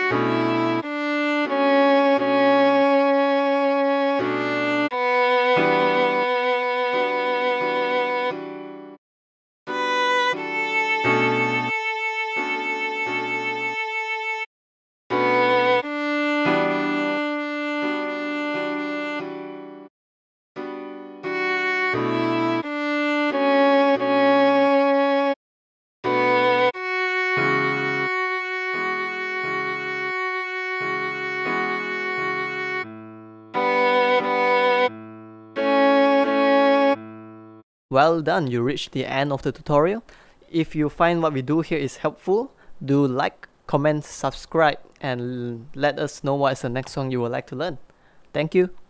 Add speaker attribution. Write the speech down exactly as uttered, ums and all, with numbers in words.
Speaker 1: Well done, you reached the end of the tutorial. If you find what we do here is helpful, do like, comment, subscribe, and let us know what is the next song you would like to learn. Thank you.